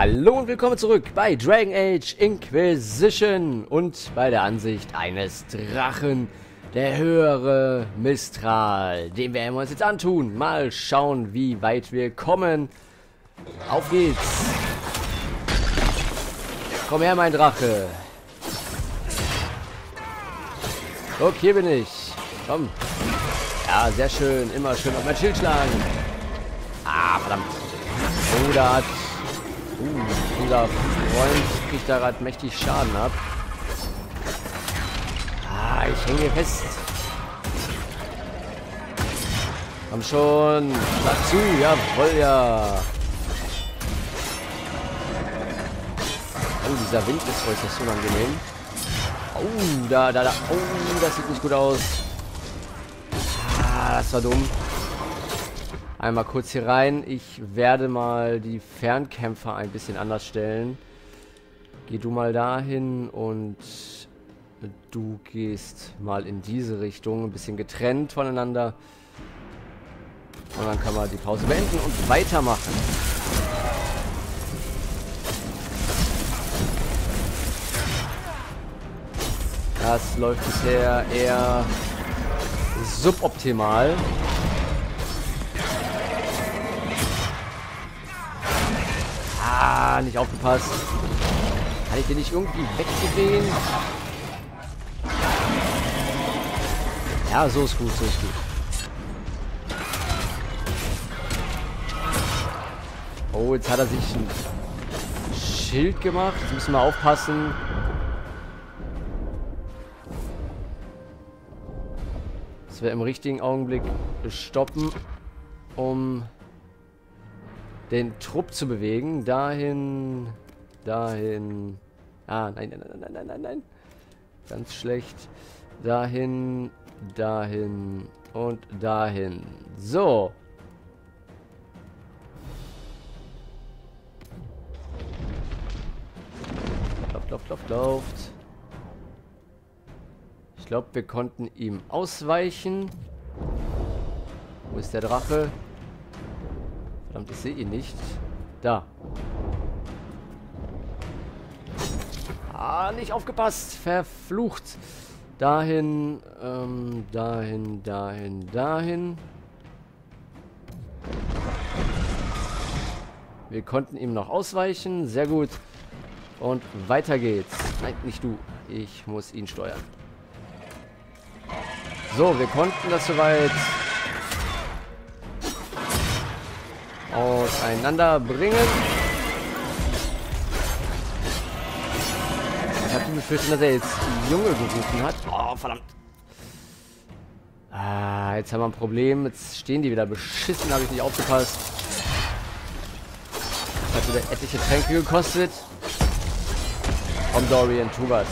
Hallo und willkommen zurück bei Dragon Age Inquisition und bei der Ansicht eines Drachen, der höhere Mistral. Den werden wir uns jetzt antun. Mal schauen, wie weit wir kommen. Auf geht's. Komm her, mein Drache. Guck, hier bin ich. Komm. Ja, sehr schön. Immer schön auf mein Schild schlagen. Ah, verdammt. Oh, da hat... unser Freund kriegt da gerade mächtig Schaden ab. Ah, ich hänge hier fest. Komm schon. Schlag zu. Jawohl, ja. Oh, dieser Wind ist äußerst unangenehm. Oh, da. Oh, das sieht nicht gut aus. Ah, das war dumm. Einmal kurz hier rein. Ich werde mal die Fernkämpfer ein bisschen anders stellen. Geh du mal dahin und du gehst mal in diese Richtung. Ein bisschen getrennt voneinander. Und dann kann man die Pause beenden und weitermachen. Das läuft bisher eher suboptimal. Ah, nicht aufgepasst. Kann ich den nicht irgendwie wegdrehen? Ja, so ist gut, so ist gut. Oh, jetzt hat er sich ein Schild gemacht. Jetzt müssen wir aufpassen. Dass wir im richtigen Augenblick stoppen, um den Trupp zu bewegen. Dahin. Dahin. Ah, nein. Ganz schlecht. Dahin. Dahin. Und dahin. So. Lauft. Ich glaube, wir konnten ihm ausweichen. Wo ist der Drache? Verdammt, ich sehe ihn nicht. Da. Ah, nicht aufgepasst. Verflucht. Dahin, dahin. Wir konnten ihm noch ausweichen. Sehr gut. Und weiter geht's. Nein, nicht du. Ich muss ihn steuern. So, wir konnten das soweit auseinander bringen. Ich habe die Befürchtung, dass er jetzt Junge gerufen hat. Oh, verdammt. Ah, jetzt haben wir ein Problem. Jetzt stehen die wieder beschissen. Habe ich nicht aufgepasst. Das hat wieder etliche Tränke gekostet. Komm, Dorian, tu was.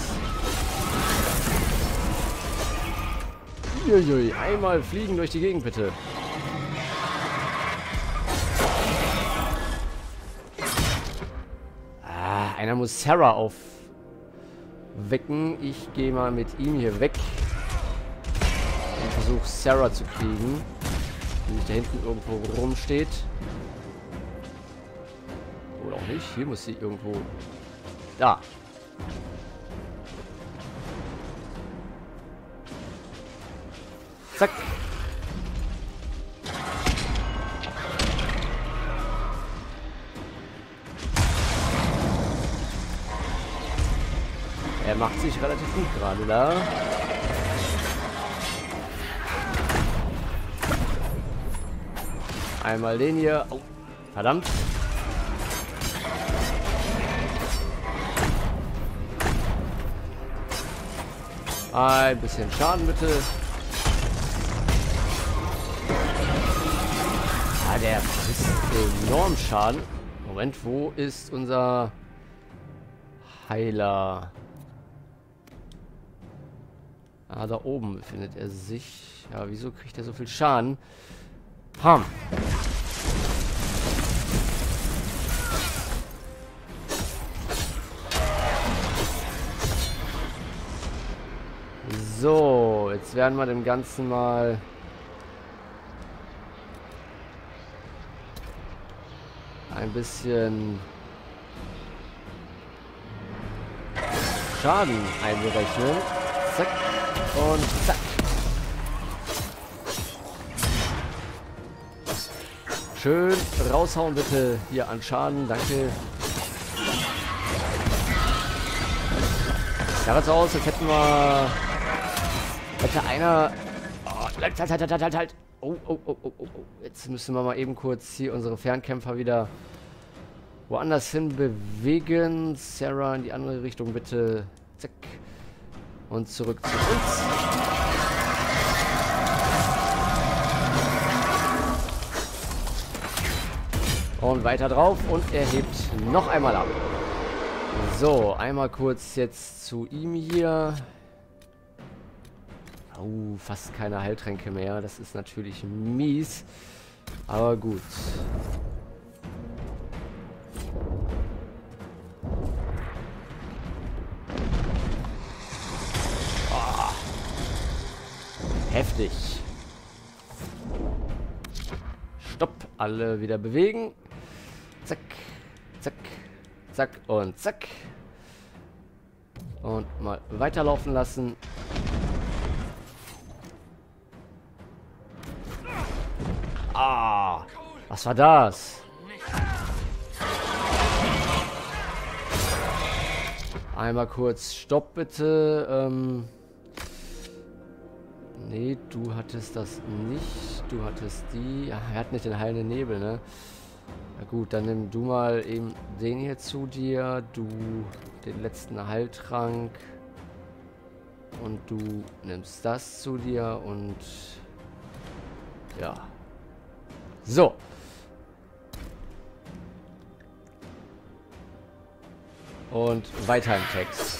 Uiuiui, einmal fliegen durch die Gegend, bitte. Ah, einer muss Sarah aufwecken. Ich gehe mal mit ihm hier weg. Und versuche Sarah zu kriegen. Die nicht da hinten irgendwo rumsteht. Oder auch nicht. Hier muss sie irgendwo... Da. Zack. Er macht sich relativ gut gerade da. Einmal den hier. Oh, verdammt. Ein bisschen Schaden bitte. Ah, der frisst enorm Schaden. Moment, wo ist unser Heiler? Ah, da oben befindet er sich. Ja, wieso kriegt er so viel Schaden? Pam. So, jetzt werden wir dem Ganzen mal ein bisschen Schaden einberechnen. Zack und zack. Schön raushauen bitte hier an Schaden. Danke. Ja, so aus, als hätten wir... Hätte einer... Oh, halt. Oh. Jetzt müssen wir mal eben kurz hier unsere Fernkämpfer wieder woanders hin bewegen. Sarah in die andere Richtung bitte. Zack. Und zurück zu uns. Und weiter drauf und er hebt noch einmal ab. So, einmal kurz jetzt zu ihm hier. Oh, fast keine Heiltränke mehr. Das ist natürlich mies. Aber gut. Oh. Heftig. Stopp. Alle wieder bewegen. Zack. Zack. Zack und zack. Und mal weiterlaufen lassen. Ah, was war das? Einmal kurz Stopp bitte. Nee, du hattest das nicht. Du hattest die. Ja, er hat nicht den heilenden Nebel, ne? Na gut, dann nimm du mal eben den hier zu dir. Du den letzten Heiltrank. Und du nimmst das zu dir und... Ja. So. Und weiter im Text.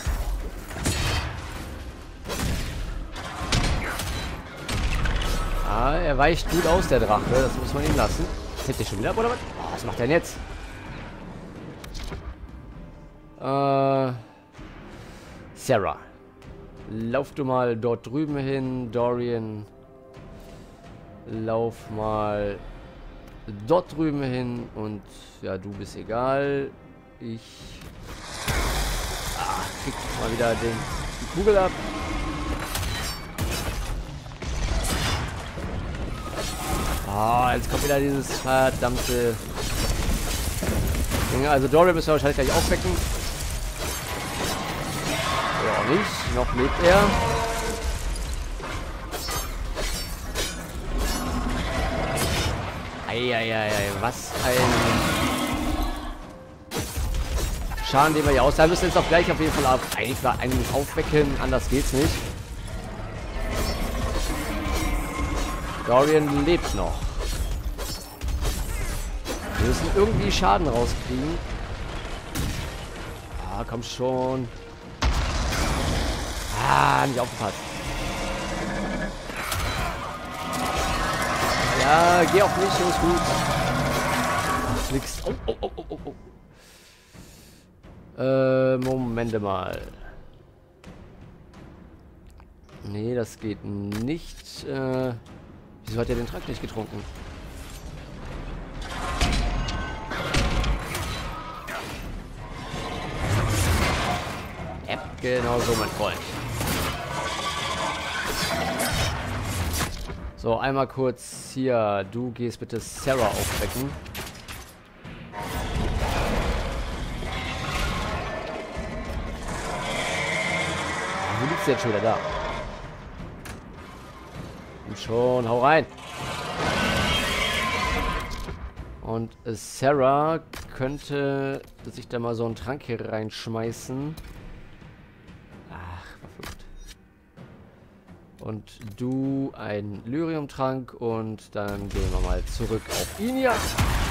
Ah, er weicht gut aus, der Drache. Das muss man ihm lassen. Das hätte ich schon wieder ab, oder was? Oh, was macht er denn jetzt? Sarah. Lauf du mal dort drüben hin. Dorian. Lauf mal dort drüben hin. Und ja, du bist egal. Ich krieg mal wieder die Kugel ab. Ah, jetzt kommt wieder dieses verdammte Ding. Also Dorian müssen wir wahrscheinlich gleich aufwecken. Oder auch nicht. Noch lebt er. Eieiei, was ein Schaden, den wir hier austeilen müssen. Jetzt auch gleich auf jeden Fall eigentlich aufwecken. Anders geht's nicht. Dorian lebt noch. Wir müssen irgendwie Schaden rauskriegen. Ah, komm schon. Ah, nicht aufgepasst. Ja, geh auf mich, ist gut. Ach, nix. Oh. Moment mal. Nee, das geht nicht. Wieso hat er den Trank nicht getrunken? Genau so, mein Freund. So, einmal kurz hier. Du gehst bitte Sarah aufwecken. Wo liegt sie jetzt schon wieder da? Und schon, hau rein. Und Sarah könnte sich da mal so einen Trank hier reinschmeißen. Und du ein Lyrium-Trank und dann gehen wir mal zurück auf ihn hier.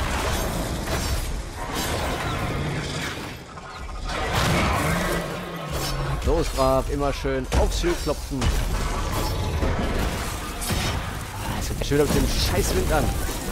Los, brav, immer schön aufs Schild klopfen. Es wird schön mit dem Scheißwind an.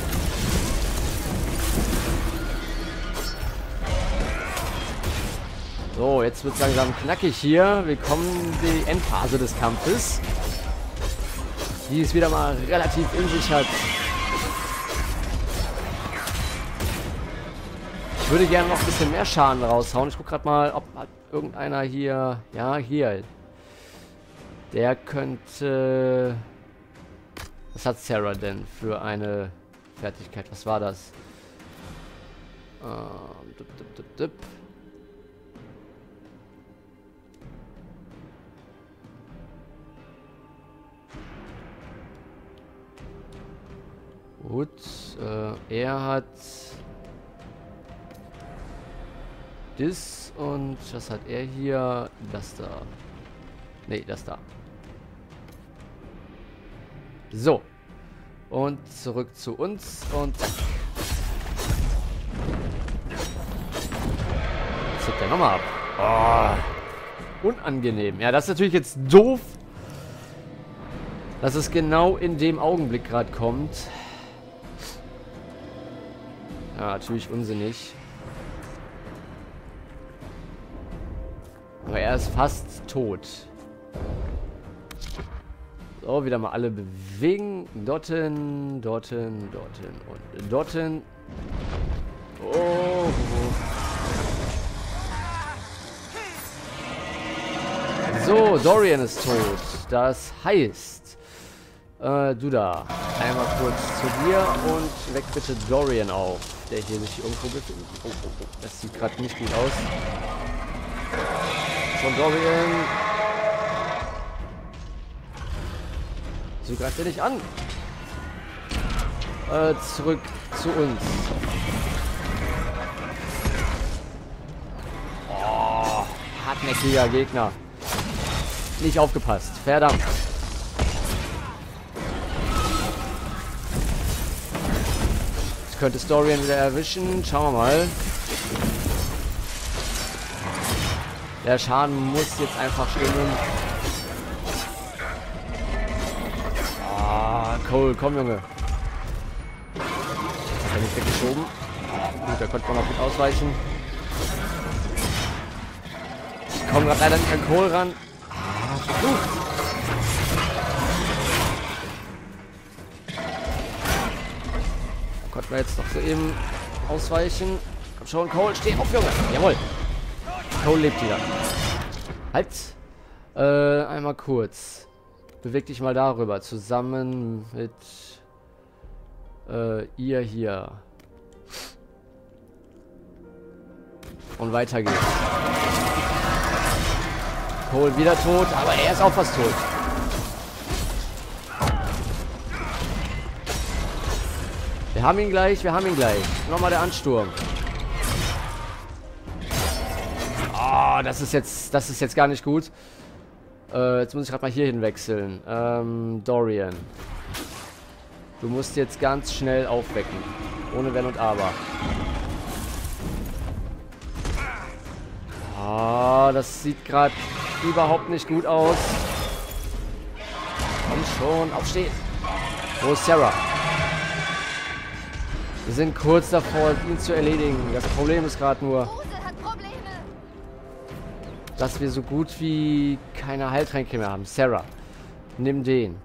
So, jetzt wird es langsam knackig hier. Wir kommen in die Endphase des Kampfes. Die ist wieder mal relativ in sich hat. Ich würde gerne noch ein bisschen mehr Schaden raushauen. Ich gucke gerade mal, ob irgendeiner hier... Ja, hier. Der könnte... Was hat Sarah denn für eine Fertigkeit? Was war das? Dip. Gut, er hat das und was hat er hier? Das da. Ne, das da. So. Und zurück zu uns und zack. Jetzt zieht der nochmal ab. Oh, unangenehm. Ja, das ist natürlich jetzt doof, dass es genau in dem Augenblick gerade kommt. Ja, natürlich unsinnig. Aber er ist fast tot. So, wieder mal alle bewegen. Dorthin, dorthin, dorthin und dorthin. Oh. So, Dorian ist tot. Das heißt, du da. Einmal kurz zu dir und weg bitte Dorian auf, der hier sich irgendwo befindet. Oh, oh, oh. Das sieht gerade nicht gut aus. Schon Dorian. So greift er nicht an. Zurück zu uns. Oh, hartnäckiger Gegner. Nicht aufgepasst. Verdammt. Jetzt könnte Dorian wieder erwischen. Schauen wir mal. Der Schaden muss jetzt einfach stimmen. Ah, Cole, komm, Junge. Hat er nicht weggeschoben? Gut, da konnte man noch gut ausweichen. Ich komme gerade leider nicht an Cole ran. Ah, verflucht. Da konnten wir jetzt noch so eben ausweichen. Komm schon, Cole, steh auf, Junge. Jawohl. Cole lebt wieder. Halt. Einmal kurz. Beweg dich mal darüber. Zusammen mit ihr hier. Und weiter geht's. Cole wieder tot, aber er ist auch fast tot. Wir haben ihn gleich, wir haben ihn gleich. Nochmal der Ansturm. Oh, das ist jetzt gar nicht gut. Jetzt muss ich gerade mal hier hinwechseln. Dorian. Du musst jetzt ganz schnell aufwecken. Ohne Wenn und Aber. Ah, das sieht gerade überhaupt nicht gut aus. Komm schon, aufstehen. Wo ist Sarah? Wir sind kurz davor, ihn zu erledigen. Das Problem ist gerade nur, dass wir so gut wie keine Heiltränke mehr haben. Sarah, nimm den.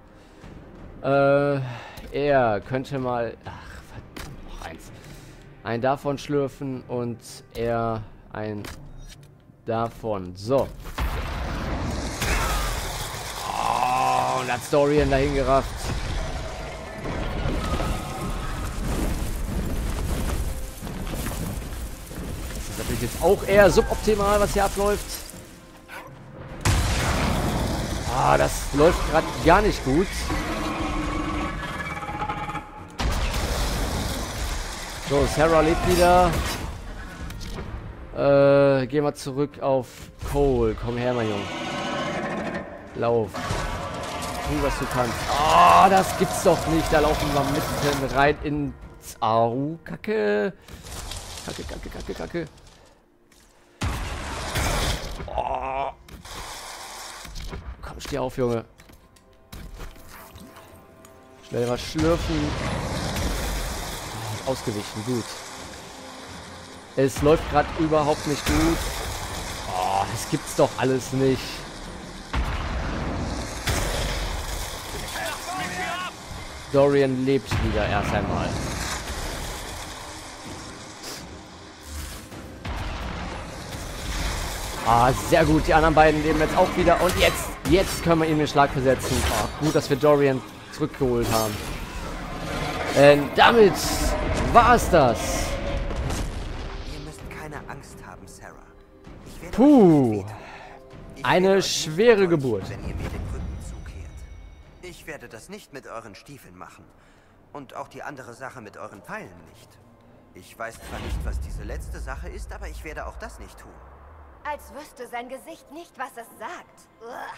Er könnte mal... Ach, verdammt, noch eins. Ein davon schlürfen und er ein davon. So. Oh, und hat Dorian dahin gerafft. Das ist natürlich jetzt auch eher suboptimal, was hier abläuft. Ah, das läuft gerade gar nicht gut. So, Sarah lebt wieder. Gehen wir zurück auf Cole. Komm her, mein Junge. Lauf. Tu, was du kannst. Ah, das gibt's doch nicht. Da laufen wir mitten rein ins... Au, Kacke. Kacke, Kacke, Kacke, Kacke. Oh. Komm, steh auf, Junge. Schnell was schlürfen. Ausgewichen, gut. Es läuft gerade überhaupt nicht gut. Oh, das gibt's doch alles nicht. Dorian lebt wieder erst einmal. Ah, sehr gut. Die anderen beiden leben jetzt auch wieder. Und jetzt können wir ihm den Schlag versetzen. Oh, gut, dass wir Dorian zurückgeholt haben. Damit war es das. Ihr müsst keine Angst haben, Sarah. Ich werde Puh. euch nicht wehtun. Ich Eine werde euch nicht schwere enttäuschen, Geburt. wenn ihr mir den Rücken zukehrt. Ich werde das nicht mit euren Stiefeln machen. Und auch die andere Sache mit euren Pfeilen nicht. Ich weiß zwar nicht, was diese letzte Sache ist, aber ich werde auch das nicht tun. Als wüsste sein Gesicht nicht, was es sagt. Uah.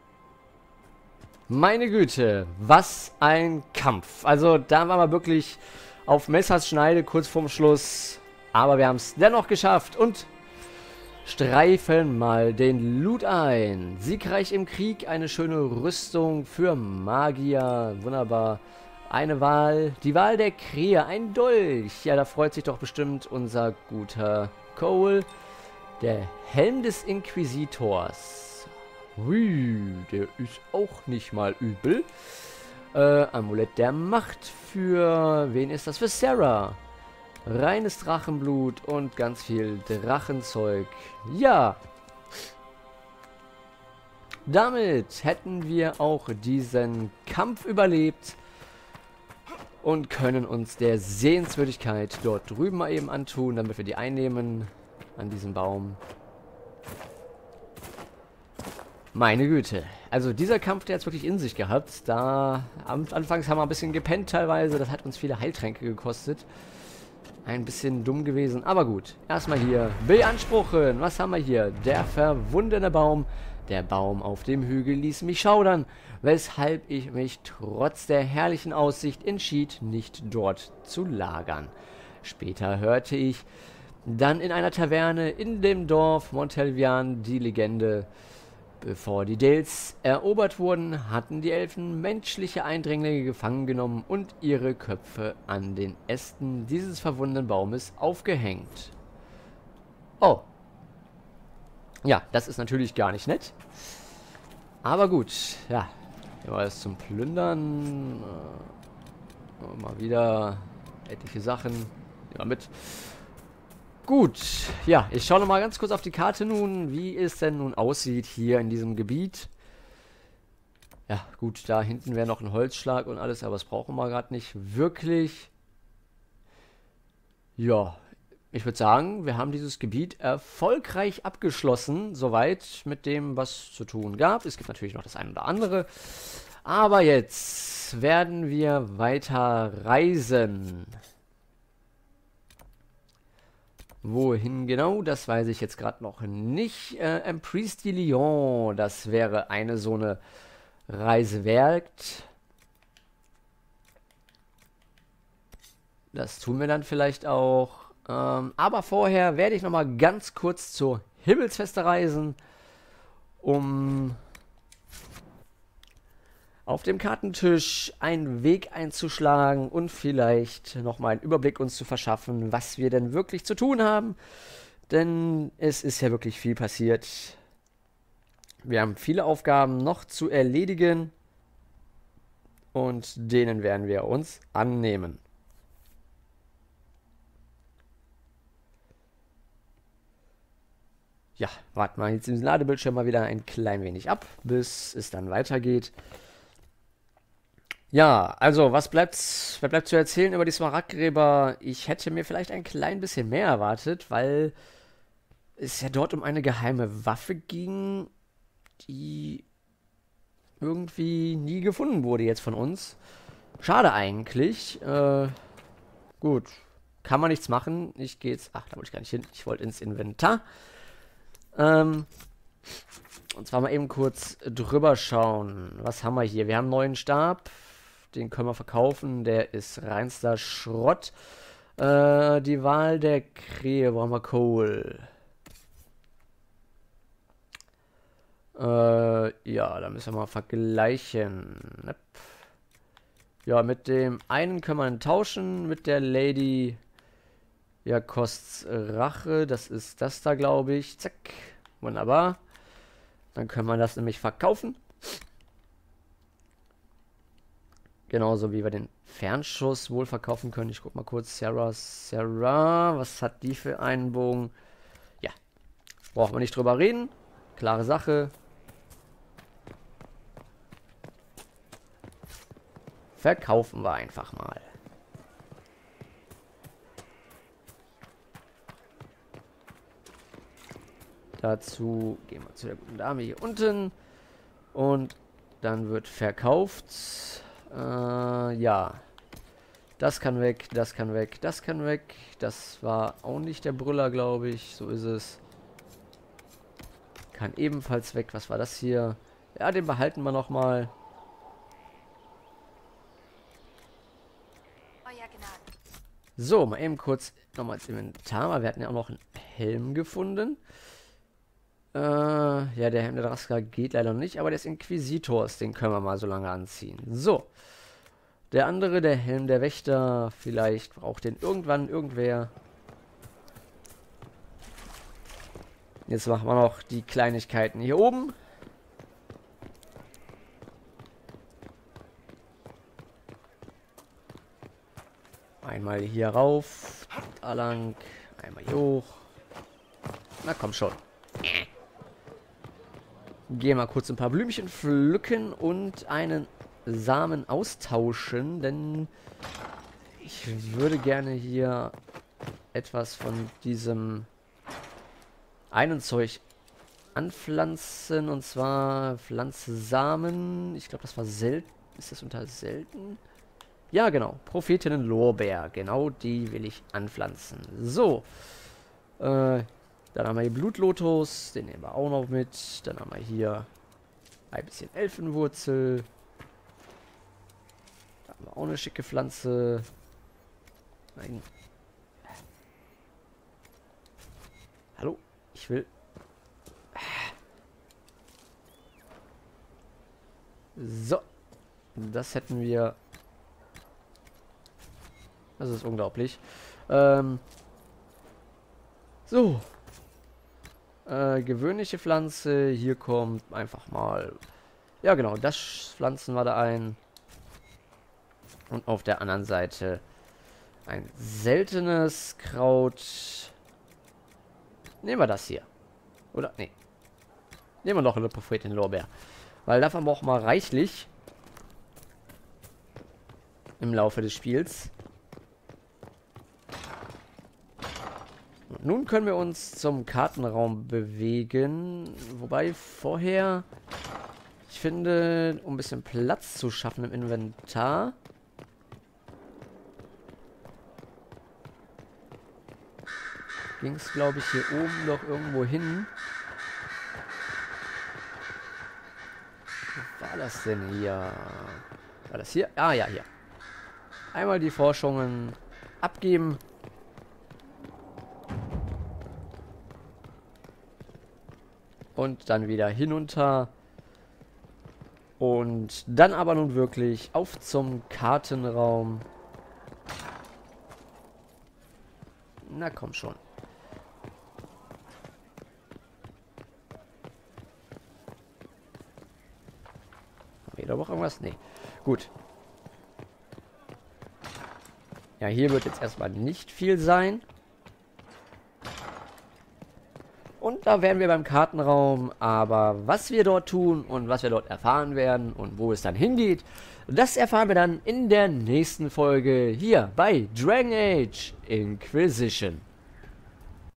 Meine Güte, was ein Kampf. Also da waren wir wirklich auf Messerschneide kurz vorm Schluss. Aber wir haben es dennoch geschafft und streifen mal den Loot ein. Siegreich im Krieg, eine schöne Rüstung für Magier. Wunderbar. Eine Wahl, die Wahl der Krähe, ein Dolch. Ja, da freut sich doch bestimmt unser guter Cole. Der Helm des Inquisitors. Hui, der ist auch nicht mal übel. Amulett der Macht für... Wen ist das? Für Sarah. Reines Drachenblut und ganz viel Drachenzeug. Ja. Damit hätten wir auch diesen Kampf überlebt. Und können uns der Sehenswürdigkeit dort drüben mal eben antun, damit wir die einnehmen. An diesem Baum. Meine Güte. Also dieser Kampf, der hat es wirklich in sich gehabt. Da anfangs haben wir ein bisschen gepennt teilweise. Das hat uns viele Heiltränke gekostet. Ein bisschen dumm gewesen, aber gut. Erstmal hier beanspruchen. Was haben wir hier? Der verwundene Baum. Der Baum auf dem Hügel ließ mich schaudern, weshalb ich mich trotz der herrlichen Aussicht entschied, nicht dort zu lagern. Später hörte ich dann in einer Taverne in dem Dorf Montelvian die Legende. Bevor die Dales erobert wurden, hatten die Elfen menschliche Eindringlinge gefangen genommen und ihre Köpfe an den Ästen dieses verwundenen Baumes aufgehängt. Oh. Ja, das ist natürlich gar nicht nett. Aber gut, ja. Hier war es zum Plündern. Mal wieder etliche Sachen. Ja, mit. Gut, ja, ich schaue noch mal ganz kurz auf die Karte nun, wie es denn nun aussieht hier in diesem Gebiet. Ja, gut, da hinten wäre noch ein Holzschlag und alles, aber das brauchen wir gerade nicht wirklich. Ja, ich würde sagen, wir haben dieses Gebiet erfolgreich abgeschlossen, soweit mit dem, was zu tun gab. Es gibt natürlich noch das eine oder andere. Aber jetzt werden wir weiter reisen. Wohin genau, das weiß ich jetzt gerade noch nicht. Emprise de Lyon, das wäre eine so eine Reise wert. Das tun wir dann vielleicht auch. Aber vorher werde ich noch mal ganz kurz zur Himmelsfeste reisen, um auf dem Kartentisch einen Weg einzuschlagen und vielleicht nochmal einen Überblick uns zu verschaffen, was wir denn wirklich zu tun haben. Denn es ist ja wirklich viel passiert. Wir haben viele Aufgaben noch zu erledigen und denen werden wir uns annehmen. Ja, warten wir jetzt den Ladebildschirm mal wieder ein klein wenig ab, bis es dann weitergeht. Ja, also, was bleibt zu erzählen über die Smaragdgräber? Ich hätte mir vielleicht ein klein bisschen mehr erwartet, weil es ja dort um eine geheime Waffe ging, die irgendwie nie gefunden wurde jetzt von uns. Schade eigentlich. Gut, kann man nichts machen. Ich gehe jetzt... Ach, da wollte ich gar nicht hin. Ich wollte ins Inventar. Und zwar mal eben kurz drüber schauen. Was haben wir hier? Wir haben einen neuen Stab. Den können wir verkaufen. Der ist reinster Schrott. Die Wahl der Krähe. Wo haben wir Cole? Ja, da müssen wir mal vergleichen. Ja, mit dem einen können wir ihn tauschen. Mit der Lady. Ja, kostet's Rache. Das ist das da, glaube ich. Zack. Wunderbar. Dann können wir das nämlich verkaufen. Genauso wie wir den Fernschuss wohl verkaufen können. Ich guck mal kurz. Sarah, was hat die für einen Bogen? Ja, Brauchen wir nicht drüber reden. Klare Sache. Verkaufen wir einfach mal. Dazu gehen wir zu der guten Dame hier unten. Und dann wird verkauft. Ja. Das kann weg, das kann weg, das kann weg. Das war auch nicht der Brüller, glaube ich. So ist es. Kann ebenfalls weg. Was war das hier? Ja, den behalten wir nochmal. So, mal eben kurz nochmal ins Inventar. Weil wir hatten ja auch noch einen Helm gefunden. Ja, der Helm der Draska geht leider nicht. Aber des Inquisitors, den können wir mal so lange anziehen. So. Der andere, der Helm der Wächter, vielleicht braucht den irgendwann irgendwer. Jetzt machen wir noch die Kleinigkeiten hier oben. Einmal hier rauf, da lang, einmal hier hoch. Na komm schon. Gehen wir kurz ein paar Blümchen pflücken und einen Samen austauschen, denn ich würde gerne hier etwas von diesem einen Zeug anpflanzen, und zwar Pflanze Samen. Ich glaube, das war selten. Ist das unter selten? Ja, genau. Prophetinnen-Lorbeer. Genau, die will ich anpflanzen. So. Dann haben wir hier Blutlotus. Den nehmen wir auch noch mit. Dann haben wir hier ein bisschen Elfenwurzel. Da haben wir auch eine schicke Pflanze. Nein. Hallo? Ich will... So. Das hätten wir... Das ist unglaublich. So. Gewöhnliche Pflanze. Hier kommt einfach mal... Ja, genau. Das pflanzen wir da ein. Und auf der anderen Seite ein seltenes Kraut. Nehmen wir das hier. Oder? Nee. Nehmen wir noch eine Prophetin-Lorbeer. Weil davon brauchen wir reichlich. Im Laufe des Spiels. Und nun können wir uns zum Kartenraum bewegen. Wobei vorher... Ich finde, um ein bisschen Platz zu schaffen im Inventar... ging es, glaube ich, hier oben noch irgendwo hin. Wo war das denn hier? War das hier? Ah, ja, hier. Einmal die Forschungen abgeben. Und dann wieder hinunter. Und dann aber nun wirklich auf zum Kartenraum. Na komm schon. Da noch irgendwas? Nee. Gut. Ja, hier wird jetzt erstmal nicht viel sein. Und da wären wir beim Kartenraum. Aber was wir dort tun und was wir dort erfahren werden und wo es dann hingeht, das erfahren wir dann in der nächsten Folge hier bei Dragon Age Inquisition.